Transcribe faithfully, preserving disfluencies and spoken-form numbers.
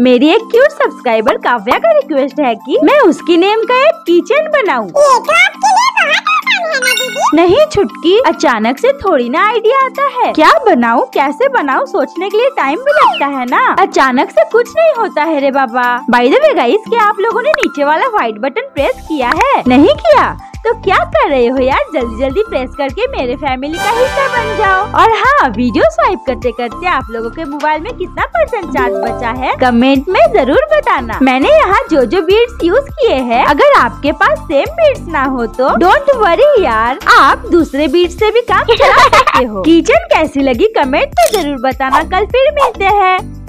मेरी एक cute subscriber Kavya का रिक्वेस्ट है कि मैं उसकी नेम का एक किचन बनाऊं। ये तो आपके लिए बहुत आसान है ना दीदी। नहीं छुटकी, अचानक से थोड़ी ना आइडिया आता है। क्या बनाऊं, कैसे बनाऊं, सोचने के लिए टाइम भी लगता है ना। अचानक से कुछ नहीं होता है रे बाबा। बाय द वे गाइस, क्या आप लोगों ने नीचे वाला व्हाइट बटन प्रेस किया है? नहीं किया तो क्या कर रहे हो यार, जल्दी जल्दी प्रेस करके मेरे फैमिली का हिस्सा बन जाओ। और हाँ, वीडियो स्वाइप करते करते आप लोगों के मोबाइल में कितना परसेंट चार्ज बचा है कमेंट में जरूर बताना। मैंने यहाँ जो जो बीट्स यूज किए हैं, अगर आपके पास सेम बीट्स ना हो तो डोंट वरी यार, आप दूसरे बीट्स से भी काम चला सकते हो। किचन कैसी लगी कमेंट में जरूर बताना। कल फिर मिलते हैं।